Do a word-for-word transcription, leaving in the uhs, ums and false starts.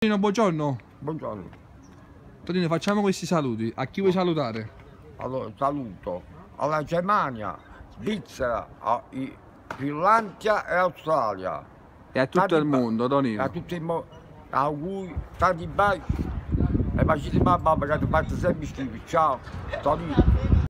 Tonino, buongiorno. Buongiorno. Tonino, facciamo questi saluti. A chi vuoi salutare? Allora, saluto alla Germania, Svizzera, a i- Finlandia e Australia. E a tutto Tanti il ba- mondo, A Tonino. tutto il mondo. Auguri, tanti baci. E bacini mamma che ti faccio sempre schifo. Ciao, Tonino.